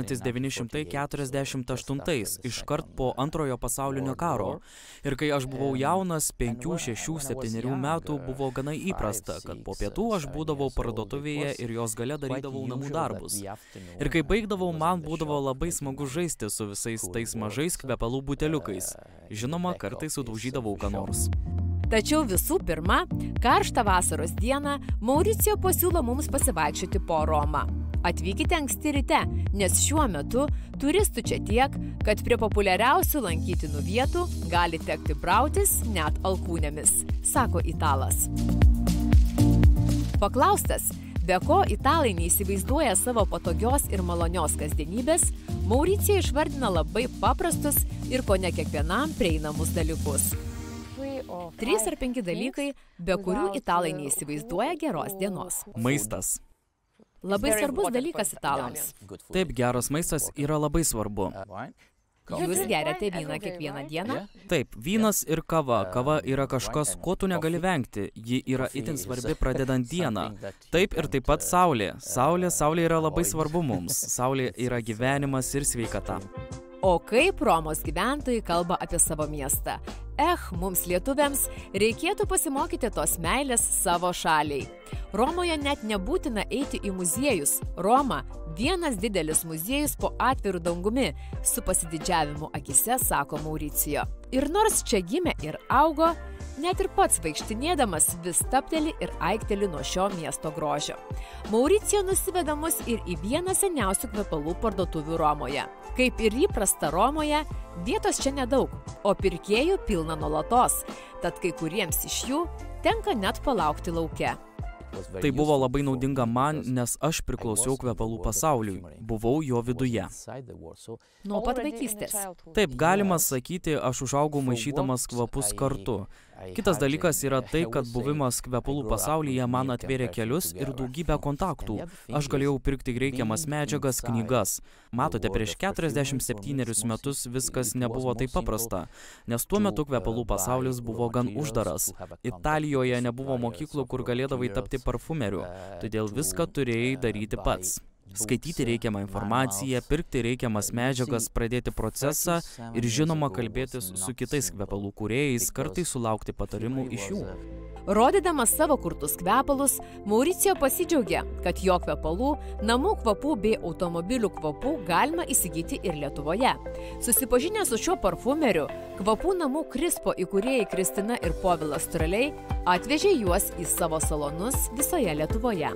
B: 1948, iškart po Antrojo pasaulinio karo. Ir kai aš buvau jaunas, 5, 6, 7 metų, buvo gana įprasta, kad po pietų aš būdavau parduotuvėje ir jos gale darydavau namų darbus. Ir kai baigdavau, man būdavo labai smagu žaisti su visais tais mažais kvepalų buteliukais. Žinoma, kartais sudaužydavau ką nors.
A: Tačiau visų pirma, karštą vasaros dieną Mauricijo pasiūlo mums pasivaikščioti po Romą. Atvykite anksti ryte, nes šiuo metu turistų čia tiek, kad prie populiariausių lankytinų vietų gali tekti brautis net alkūnėmis, sako italas. Paklaustas, be ko italai neįsivaizduoja savo patogios ir malonios kasdienybės, Mauricija išvardina labai paprastus ir kone kiekvienam prieinamus dalykus. 3 ar 5 dalykai, be kurių italai neįsivaizduoja geros dienos.
B: Maistas.
A: Labai svarbus dalykas italams.
B: Taip, geras maistas yra labai svarbu.
A: Jūs geriate vyną kiekvieną dieną?
B: Taip, vynas ir kava. Kava yra kažkas, ko tu negali vengti. Ji yra itin svarbi pradedant dieną. Taip ir taip pat saulė. Saulė yra labai svarbu mums. Saulė yra gyvenimas ir sveikata.
A: O kaip Romos gyventojai kalba apie savo miestą? Mums lietuviams reikėtų pasimokyti tos meilės savo šaliai. Romoje net nebūtina eiti į muziejus. Roma – vienas didelis muziejus po atviru dangumi, su pasididžiavimu akise, sako Mauricijo. Ir nors čia gimė ir augo, net ir pats vaikštinėdamas vis stapteli ir aikteli nuo šio miesto grožio. Mauricijo nusiveda mus ir į vieną seniausių kvepalų parduotuvių Romoje. Kaip ir įprasta Romoje, vietos čia nedaug, o pirkėjų pilna nuolatos, tad kai kuriems iš jų tenka net palaukti lauke.
B: Tai buvo labai naudinga man, nes aš priklausiau kvepalų pasauliui, buvau jo viduje.
A: Nuo pat vaikystės.
B: Taip, galima sakyti, aš užaugau maišydamas kvapus kartu. Kitas dalykas yra tai, kad buvimas kvepalų pasaulyje man atvėrė kelius ir daugybę kontaktų. Aš galėjau pirkti reikiamas medžiagas, knygas. Matote, prieš 47 metus viskas nebuvo taip paprasta, nes tuo metu kvepalų pasaulis buvo gan uždaras. Italijoje nebuvo mokyklų, kur galėdavai tapti parfumeriu, todėl viską turėjai daryti pats. Skaityti reikiamą informaciją, pirkti reikiamas medžiagas, pradėti procesą ir žinoma kalbėtis su kitais kvepalų kūrėjais, kartais sulaukti patarimų iš jų.
A: Rodydamas savo kurtus kvepalus, Mauricijo pasidžiaugė, kad jo kvepalų, namų kvapų bei automobilių kvapų galima įsigyti ir Lietuvoje. Susipažinę su šiuo parfumeriu, kvapų namų Krispo įkūrėjai Kristina ir Povilas Straliai atvežė juos į savo salonus visoje Lietuvoje.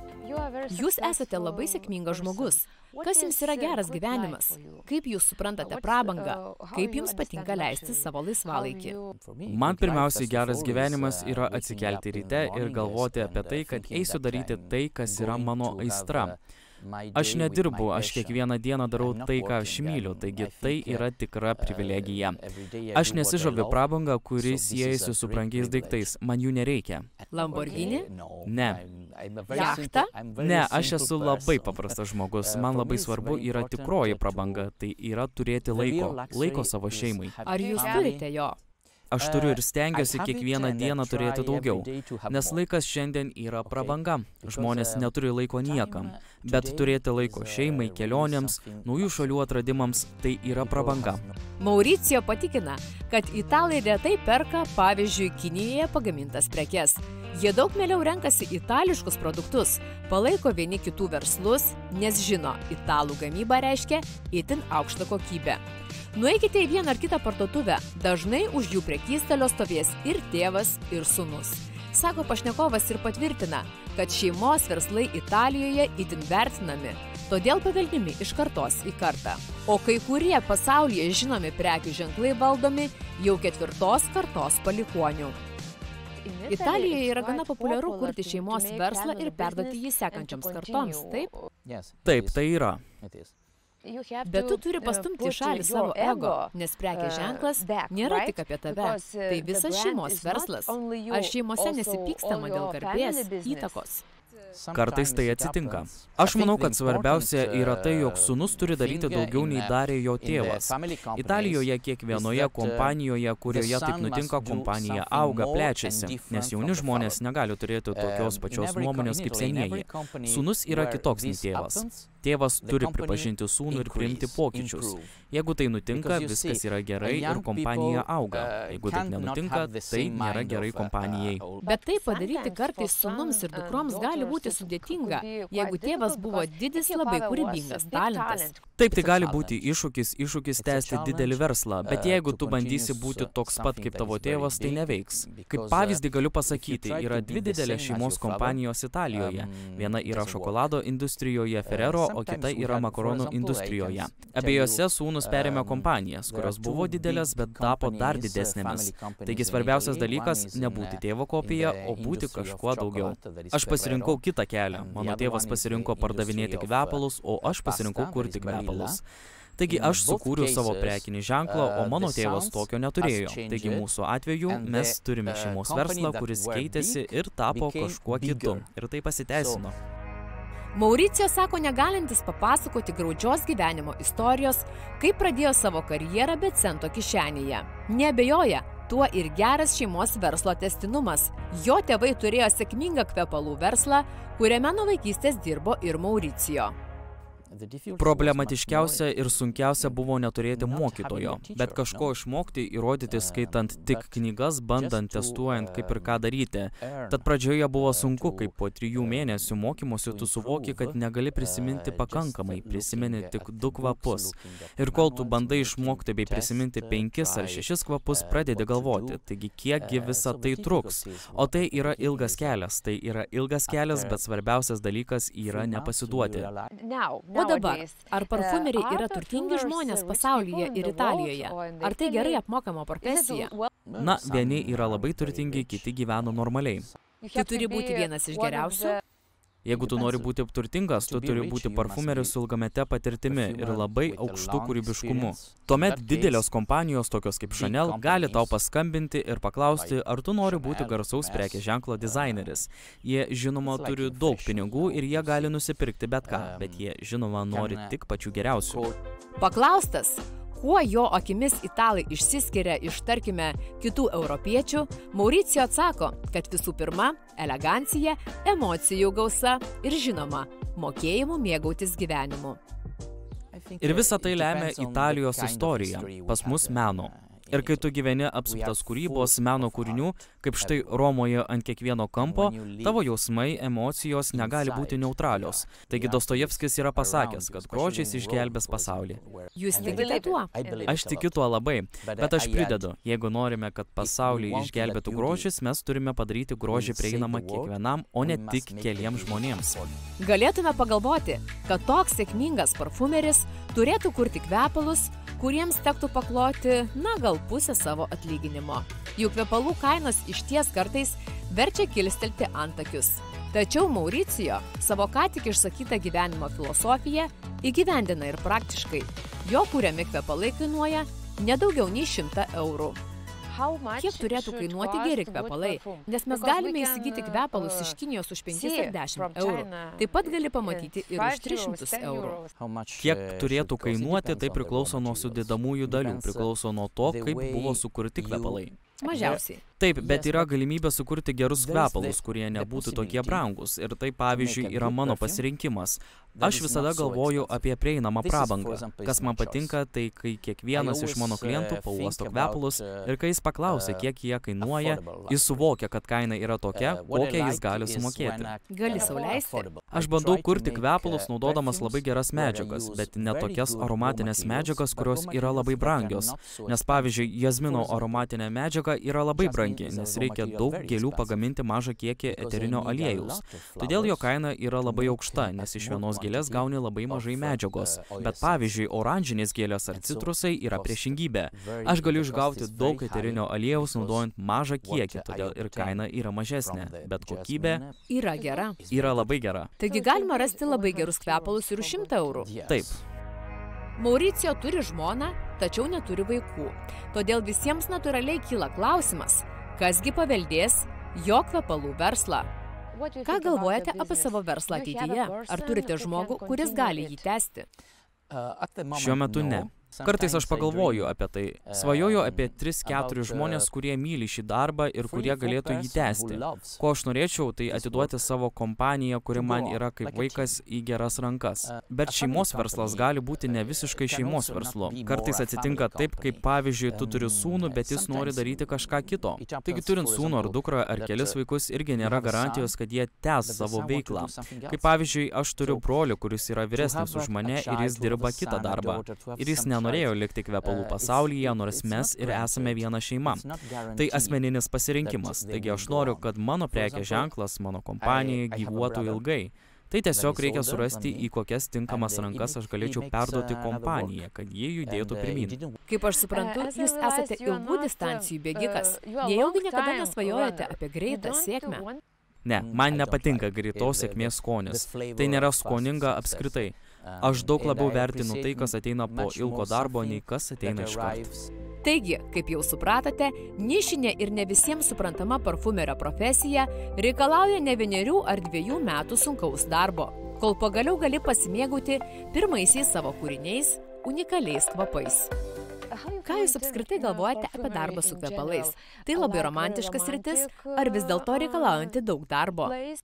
A: Jūs esate labai sėkmingas žmogus. Kas jums yra geras gyvenimas? Kaip jūs suprantate prabangą? Kaip jums patinka leisti savo laisvalaikį?
B: Man pirmiausiai geras gyvenimas yra atsikelti ryte ir galvoti apie tai, kad eisiu daryti tai, kas yra mano aistra. Aš nedirbu, aš kiekvieną dieną darau tai, ką aš myliu, taigi tai yra tikra privilegija. Aš nesižaviu prabangą, kuris siejasi su brangiais daiktais, man jų nereikia.
A: Lamborghini?
B: Ne.
A: Jachta?
B: Ne, aš esu labai paprastas žmogus, man labai svarbu yra tikroji prabanga, tai yra turėti laiko savo šeimai.
A: Ar jūs turite jo?
B: Aš turiu ir stengiuosi kiekvieną dieną turėti daugiau, nes laikas šiandien yra prabanga. Žmonės neturi laiko niekam, bet turėti laiko šeimai, kelionėms, naujų šalių atradimams – tai yra prabanga.
A: Mauricijo patikina, kad italai retai perka, pavyzdžiui, Kinijoje pagamintas prekes. Jie daug mieliau renkasi itališkus produktus, palaiko vieni kitų verslus, nes žino, italų gamyba reiškia itin aukštą kokybę. Nueikite į vieną ar kitą parduotuvę, dažnai už jų prekystalio stovės ir tėvas, ir sūnus. Sako pašnekovas ir patvirtina, kad šeimos verslai Italijoje itin vertinami, todėl paveldimi iš kartos į kartą. O kai kurie pasaulyje žinomi prekių ženklai valdomi jau 4 kartos palikuonių. Italijoje yra gana populiaru kurti šeimos verslą ir perduoti jį sekančioms kartoms, taip?
B: Taip, tai yra.
A: Bet tu turi pastumti į šalį savo ego, nes prekės ženklas nėra tik apie tave, tai visas šeimos verslas. Ar šeimose nesipykstama dėl garbės, įtakos?
B: Kartais tai atsitinka. Aš manau, kad svarbiausia yra tai, jog sūnus turi daryti daugiau nei darė jo tėvas. Italijoje kiekvienoje kompanijoje, kurioje taip nutinka, kompanija auga, plečiasi, nes jauni žmonės negali turėti tokios pačios nuomonės kaip senieji. Sūnus yra kitoks nei tėvas. Tėvas turi pripažinti sūnų ir priimti pokyčius. Jeigu tai nutinka, viskas yra gerai ir kompanija auga. Jeigu taip nenutinka, tai nėra gerai kompanijai.
A: Bet tai padaryti kartais sūnums ir dukroms gali būti sudėtinga, jeigu tėvas buvo didis, labai kūrybingas, talentas.
B: Taip, tai gali būti iššūkis tęsti didelį verslą, bet jeigu tu bandysi būti toks pat kaip tavo tėvas, tai neveiks. Kaip pavyzdį galiu pasakyti, yra dvi didelės šeimos kompanijos Italijoje. Viena yra šokolado industrijoje Ferrero, o kita yra makaronų industrijoje. Abiejose sūnus perėmė kompanijas, kurios buvo didelės, bet tapo dar didesnėmis. Taigi svarbiausias dalykas – nebūti tėvo kopija, o būti kažkuo daugiau. Aš pasirinkau kitą kelią. Mano tėvas pasirinko pardavinėti kvepalus, o aš pasirinkau kurti kvepalus. Taigi aš sukūriau savo prekinį ženklą, o mano tėvas tokio neturėjo. Taigi mūsų atveju mes turime šeimos verslą, kuris keitėsi ir tapo kažkuo kitu. Ir tai pasiteisino.
A: Mauricio sako negalintis papasakoti graudžios gyvenimo istorijos, kaip pradėjo savo karjerą be cento kišenėje. Neabejoja, tuo ir geras šeimos verslo tęstinumas. Jo tėvai turėjo sėkmingą kvepalų verslą, kuriame nuo vaikystės dirbo ir Mauricio.
B: Problematiškiausia ir sunkiausia buvo neturėti mokytojo, bet kažko išmokti, įrodyti skaitant tik knygas, bandant, testuojant, kaip ir ką daryti. Tad pradžioje buvo sunku, kaip po 3 mėnesių mokymosi tu suvoki, kad negali prisiminti pakankamai, prisimeni tik 2 kvapus. Ir kol tu bandai išmokti bei prisiminti 5 ar 6 kvapus, pradedi galvoti, taigi kiekgi visa tai truks. O tai yra ilgas kelias, bet svarbiausias dalykas yra nepasiduoti.
A: O dabar, ar parfumeriai yra turtingi žmonės pasaulyje ir Italijoje? Ar tai gerai apmokama profesija?
B: Na, vieni yra labai turtingi, kiti gyvena normaliai.
A: Tai turi būti vienas iš geriausių?
B: Jeigu tu nori būti turtingas, tu turi būti parfumeris su ilgamete patirtimi ir labai aukštu kūrybiškumu. Tuomet didelės kompanijos, tokios kaip Chanel, gali tau paskambinti ir paklausti, ar tu nori būti garsaus prekės ženklo dizaineris. Jie, žinoma, turi daug pinigų ir jie gali nusipirkti bet ką, bet jie, žinoma, nori tik pačių geriausių.
A: Paklaustas, kuo jo akimis italai išsiskiria iš, tarkime, kitų europiečių, Mauricio atsako, kad visų pirma, elegancija, emocijų gausa ir, žinoma, mokėjimu mėgautis gyvenimu.
B: Ir visa tai lemia Italijos istorija, pas mus meno. Ir kai tu gyveni apsuptas kūrybos, meno kūrinių, kaip štai Romoje ant kiekvieno kampo, tavo jausmai, emocijos negali būti neutralios. Taigi Dostojevskis yra pasakęs, kad grožis išgelbės pasaulį.
A: Jūs tikite tuo?
B: Aš tikiu tuo labai, bet aš pridedu, jeigu norime, kad pasaulį išgelbėtų grožis, mes turime padaryti grožį prieinamą kiekvienam, o ne tik keliems žmonėms.
A: Galėtume pagalvoti, kad toks sėkmingas parfumeris turėtų kurti kvepalus, kuriems tektų pakloti, na, gal pusę savo atlyginimo. Jų kvepalų kainos išties kartais verčia kilstelti antakius. Tačiau Mauricio savo ką tik išsakytą gyvenimo filosofiją įgyvendina ir praktiškai. Jo kuriami kvepalai kainuoja nedaugiau nei 100 eurų. Kiek turėtų kainuoti geri kvepalai, nes mes galime įsigyti kvepalus iš Kinijos už 5 ar 10 eurų. Taip pat gali pamatyti ir už 300 eurų.
B: Kiek turėtų kainuoti, tai priklauso nuo sudedamųjų dalių, priklauso nuo to, kaip buvo sukurti kvepalai.
A: Mažiausiai.
B: Taip, bet yra galimybė sukurti gerus kvepalus, kurie nebūtų tokie brangus. Ir tai, pavyzdžiui, yra mano pasirinkimas. Aš visada galvoju apie prieinamą prabangą. Kas man patinka, tai kai kiekvienas iš mano klientų pauosto kvepalus ir kai jis paklausia, kiek jie kainuoja, jis suvokia, kad kaina yra tokia, kokią jis gali sumokėti.
A: Gali sau leisti?
B: Aš bandau kurti kvepalus naudodamas labai geras medžiagas, bet ne tokias aromatinės medžiagas, kurios yra labai brangios. Nes, pavyzdžiui, jazmino aromatinė medžiaga yra labai brangi, nes reikia daug gėlių pagaminti mažą kiekį eterinio aliejaus. Todėl jo kaina yra labai aukšta, nes iš vienos gėlės gauni labai mažai medžiagos. Bet pavyzdžiui, oranžinės gėlės ar citrusai yra priešingybė. Aš galiu išgauti daug eterinio aliejaus naudojant mažą kiekį, todėl ir kaina yra mažesnė. Bet kokybė
A: yra gera.
B: Yra labai gera.
A: Taigi galima rasti labai gerus kvepalus ir už 100 eurų.
B: Taip.
A: Mauricio turi žmoną, tačiau neturi vaikų. Todėl visiems natūraliai kyla klausimas, kasgi paveldės jo kvepalų verslą. Ką galvojate apie savo verslą ateityje? Ar turite žmogų, kuris gali jį tęsti?
B: Šiuo metu ne. Kartais aš pagalvoju apie tai. Svajoju apie 3-4 žmonės, kurie myli šį darbą ir kurie galėtų jį tęsti. Ko aš norėčiau, tai atiduoti savo kompaniją, kuri man yra kaip vaikas, į geras rankas. Bet šeimos verslas gali būti ne visiškai šeimos verslu. Kartais atsitinka taip, kaip pavyzdžiui, tu turi sūnų, bet jis nori daryti kažką kito. Taigi turint sūnų ar dukrą ar kelis vaikus irgi nėra garantijos, kad jie tęs savo veiklą. Kaip pavyzdžiui, aš turiu brolį, kuris yra vyresnis už mane ir jis dirba kitą darbą. Ir jis nenorėjo likti kvepalų pasaulyje, nors mes ir esame viena šeima. Tai asmeninis pasirinkimas. Taigi aš noriu, kad mano prekės ženklas, mano kompanija gyvuotų ilgai. Tai tiesiog reikia surasti, į kokias tinkamas rankas aš galėčiau perduoti kompaniją, kad jie judėtų pirmyn.
A: Kaip aš suprantu, jūs esate ilgų distancijų bėgikas. Nejaugi niekada nesvajojate apie greitą sėkmę?
B: Ne, man nepatinka greitos sėkmės skonis. Tai nėra skoninga apskritai. Aš daug labiau vertinu tai, kas ateina po ilgo darbo, nei kas ateina iš karto.
A: Taigi, kaip jau supratote, nišinė ir ne visiems suprantama parfumerio profesija reikalauja ne 1 ar 2 metų sunkaus darbo, kol pagaliau gali pasimėgauti pirmaisiais savo kūriniais, unikaliais kvapais. Ką jūs apskritai galvojate apie darbą su kvepalais? Tai labai romantiškas sritis, ar vis dėlto reikalaujanti daug darbo?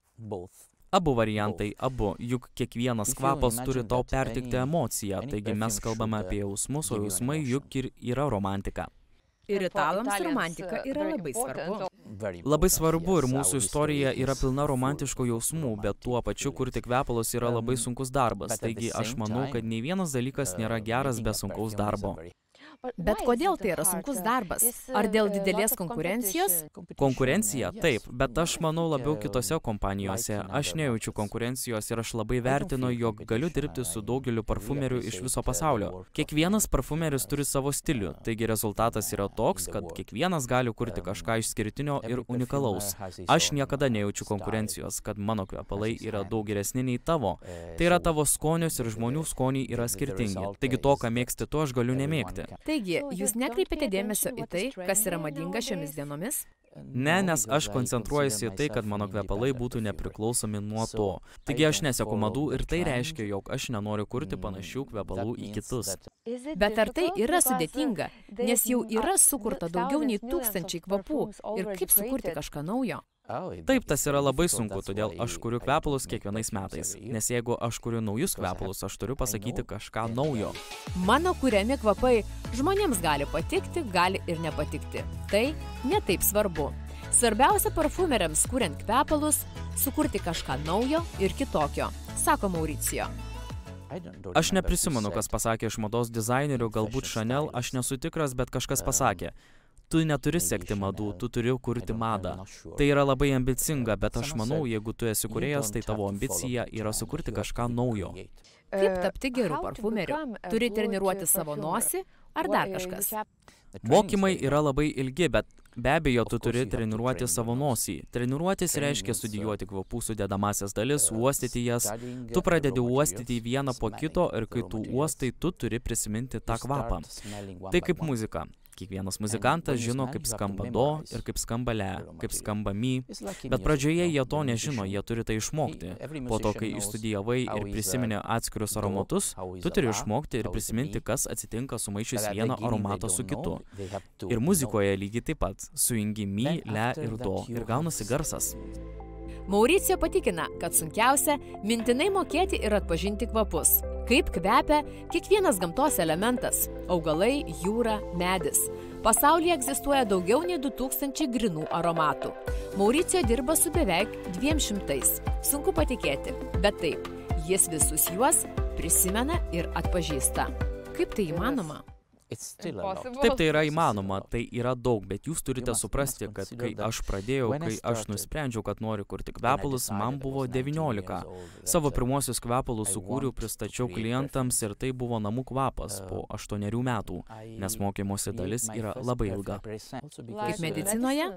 B: Abu variantai, juk kiekvienas kvapas turi tau perteikti emociją, taigi mes kalbame apie jausmus, o jausmai juk ir yra romantika.
A: Ir italams romantika yra labai svarbu.
B: Labai svarbu ir mūsų istorija yra pilna romantiškų jausmų, bet tuo pačiu kurti kvepalus yra labai sunkus darbas, taigi aš manau, kad nei vienas dalykas nėra geras be sunkaus darbo.
A: Bet kodėl tai yra sunkus darbas? Ar dėl didelės konkurencijos?
B: Konkurencija? Taip, bet aš manau labiau kitose kompanijose. Aš nejaučiu konkurencijos ir aš labai vertinu, jog galiu dirbti su daugeliu parfumerių iš viso pasaulio. Kiekvienas parfumeris turi savo stilių, taigi rezultatas yra toks, kad kiekvienas gali kurti kažką išskirtinio ir unikalaus. Aš niekada nejaučiu konkurencijos, kad mano kvepalai yra daug geresni nei tavo. Tai yra tavo skonius ir žmonių skoniai yra skirtingi. Taigi to, ką mėgsti, to aš galiu nemėgti.
A: Taigi, jūs nekreipiate dėmesio į tai, kas yra madinga šiomis dienomis?
B: Ne, nes aš koncentruojuosi į tai, kad mano kvepalai būtų nepriklausomi nuo to. Taigi aš neseku madų ir tai reiškia, jog aš nenoriu kurti panašių kvepalų į kitus.
A: Bet ar tai yra sudėtinga, nes jau yra sukurta daugiau nei 1000 kvapų ir kaip sukurti kažką naujo?
B: Taip, tas yra labai sunku, todėl aš kuriu kvepalus kiekvienais metais, nes jeigu aš kuriu naujus kvepalus, aš turiu pasakyti kažką naujo.
A: Mano kuriami kvapai žmonėms gali patikti, gali ir nepatikti. Tai ne taip svarbu. Svarbiausia parfumeriams kuriant kvepalus, sukurti kažką naujo ir kitokio, sako Mauricio.
B: Aš neprisimenu, kas pasakė iš mados dizainerių, galbūt Chanel, aš nesu tikras, bet kažkas pasakė. Tu neturi sekti madų, tu turi kurti madą. Tai yra labai ambicinga, bet aš manau, jeigu tu esi kūrėjas, tai tavo ambicija yra sukurti kažką naujo.
A: Kaip tapti geru parfumeriu? Turi treniruoti savo nosį ar dar kažkas?
B: Mokymai yra labai ilgi, bet be abejo, tu turi treniruoti savo nosį. Treniruotis reiškia studijuoti kvapų sudedamasias dalis, uostyti jas. Tu pradedi uostyti vieną po kito ir kai tu uostai, tu turi prisiminti tą kvapą. Tai kaip muzika. Kiekvienas muzikantas žino, kaip skamba do ir kaip skamba le, kaip skamba mi, bet pradžioje jie to nežino, jie turi tai išmokti. Po to, kai išstudijavai ir prisiminė atskirius aromatus, tu turi išmokti ir prisiminti, kas atsitinka sumaišius vieną aromatą su kitu. Ir muzikoje lygiai taip pat, sujungi mi, le ir do ir gaunasi garsas.
A: Mauricio patikina, kad sunkiausia mintinai mokėti ir atpažinti kvapus. Kaip kvepia kiekvienas gamtos elementas – augalai, jūra, medis. Pasaulyje egzistuoja daugiau nei 2000 grynų aromatų. Mauricio dirba su beveik 200. Sunku patikėti, bet taip, jis visus juos prisimena ir atpažįsta. Kaip tai įmanoma?
B: Taip, tai yra įmanoma, tai yra daug, bet jūs turite suprasti, kad kai aš pradėjau, kai aš nusprendžiau, kad noriu kurti kvepalus, man buvo 19. Savo pirmuosius kvepalus sukūriau, pristačiau klientams ir tai buvo namų kvapas po 8 metų, nes mokymosi dalis yra labai ilga.
A: Kaip medicinoje?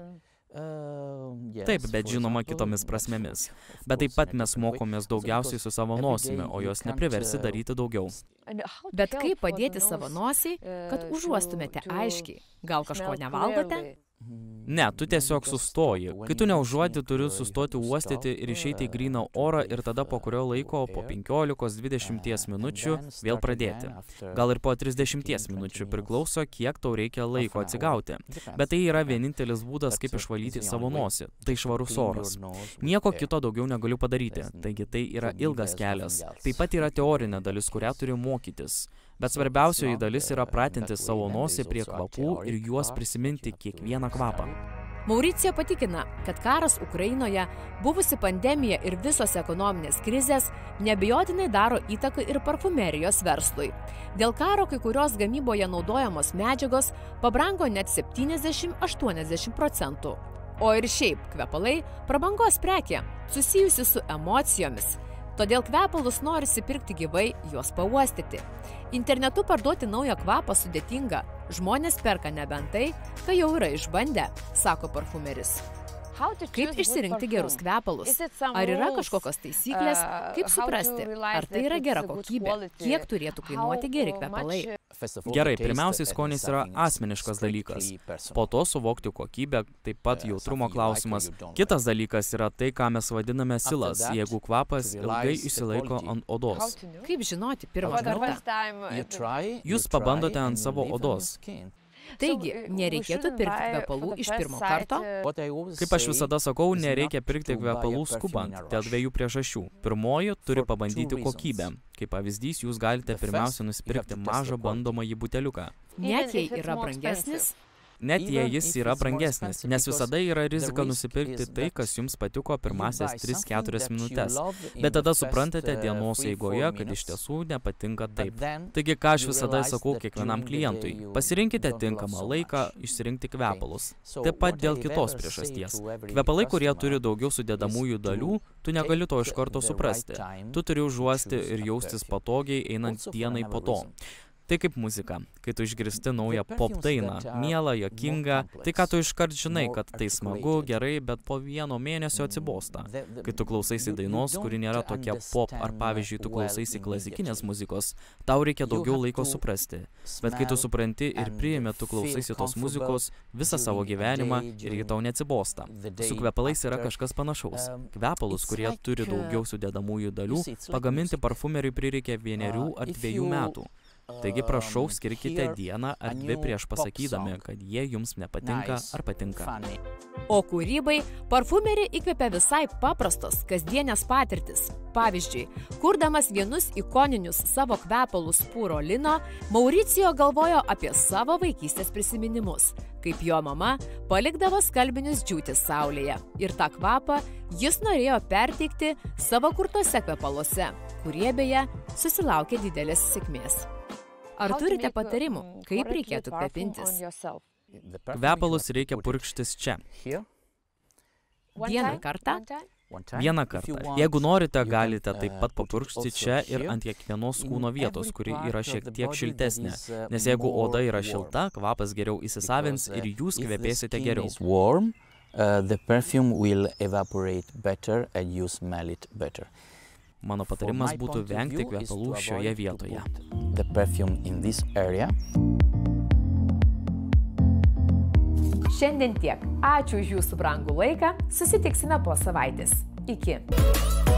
B: Taip, bet žinoma kitomis prasmėmis. Bet taip pat mes mokomės daugiausiai su savo nosimi, o jos nepriversi daryti daugiau.
A: Bet kaip padėti savo nosiai, kad užuostumėte aiškiai? Gal kažko nevalgote?
B: Ne, tu tiesiog sustoji. Kai tu neužuodi, turi sustoti uostyti ir išeiti į gryną orą ir tada po kurio laiko, po 15-20 minučių, vėl pradėti. Gal ir po 30 minučių, priklauso, kiek tau reikia laiko atsigauti. Bet tai yra vienintelis būdas, kaip išvalyti savo nosį. Tai švarus oras. Nieko kito daugiau negaliu padaryti. Taigi tai yra ilgas kelias. Taip pat yra teorinė dalis, kurią turi mokytis. Bet svarbiausioji dalis yra pratinti savo nosį prie kvapų ir juos prisiminti kiekvieną kvapą.
A: Mauricio patikina, kad karas Ukrainoje, buvusi pandemija ir visos ekonominės krizės neabejotinai daro įtaką ir parfumerijos verslui. Dėl karo kai kurios gamyboje naudojamos medžiagos pabrango net 70–80%. O ir šiaip kvepalai prabangos prekė, susijusi su emocijomis. Todėl kvepalus norisi pirkti gyvai, juos pauostyti. Internetu parduoti naują kvapą sudėtinga. Žmonės perka nebent tai, ką jau yra išbandę, sako parfumeris. Kaip išsirinkti gerus kvepalus? Ar yra kažkokios taisyklės? Kaip suprasti? Ar tai yra gera kokybė? Kiek turėtų kainuoti geri kvepalai?
B: Gerai, pirmiausiai skonis yra asmeniškas dalykas. Po to suvokti kokybę, taip pat jautrumo klausimas. Kitas dalykas yra tai, ką mes vadiname silas, jeigu kvapas ilgai išsilaiko ant odos.
A: Kaip žinoti pirmą kartą?
B: Jūs pabandote ant savo odos.
A: Taigi, nereikėtų pirkti kvepalų iš pirmo karto?
B: Kaip aš visada sakau, nereikia pirkti kvepalų skubant, dėl dviejų priežasčių. Pirmoji, turi pabandyti kokybę. Kaip pavyzdys, jūs galite pirmiausia nusipirkti mažą bandomąjį buteliuką.
A: Net jei yra brangesnis?
B: Net jei jis yra brangesnis, nes visada yra rizika nusipirkti tai, kas jums patiko pirmasias 3–4 minutes. Bet tada suprantate dienos eigoje, kad iš tiesų nepatinka taip. Taigi, ką aš visada sakau kiekvienam klientui, pasirinkite tinkamą laiką išsirinkti kvepalus. Taip pat dėl kitos priežasties. Kvepalai, kurie turi daugiau sudedamųjų dalių, tu negali to iš karto suprasti. Tu turi užuosti ir jaustis patogiai einant dienai po to. Tai kaip muzika. Kai tu išgirsti naują pop dainą, mielą, juokingą, tai ką tu iškart žinai, kad tai smagu, gerai, bet po 1 mėnesio atsibosta. Kai tu klausaisi dainos, kuri nėra tokia pop, ar pavyzdžiui, tu klausaisi klasikinės muzikos, tau reikia daugiau laiko suprasti. Bet kai tu supranti ir priimi, tu klausaisi tos muzikos visą savo gyvenimą ir ji tau neatsibosta. Su kvepalais yra kažkas panašaus. Kvepalus, kurie turi daugiau sudedamųjų dalių, pagaminti parfumeriui prireikia 1 ar 2 metų. Taigi prašau, skirkite dieną ar 2 prieš pasakydami, kad jie jums nepatinka ar patinka.
A: O kūrybai parfumerį įkvepia visai paprastos kasdienės patirtis. Pavyzdžiui, kurdamas vienus ikoninius savo kvepalus puro lino, Mauricio galvojo apie savo vaikystės prisiminimus, kaip jo mama palikdavo skalbinius džiūti saulėje. Ir tą kvapą jis norėjo perteikti savo kurtose kvepaluose, kurie beje susilaukė didelės sėkmės. Ar turite patarimų, kaip reikėtų kvepintis?
B: Kvepalus reikia purkštis čia.
A: Vieną kartą?
B: Vieną kartą. Jeigu norite, galite taip pat papurkšti čia ir ant kiekvienos kūno vietos, kuri yra šiek tiek šiltesnė. Nes jeigu oda yra šilta, kvapas geriau įsisavins ir jūs kvepėsite geriau. Mano patarimas būtų vengti kvepalų šioje vietoje.
A: Šiandien tiek. Ačiū už jūsų brangų laiką. Susitiksime po savaitės. Iki.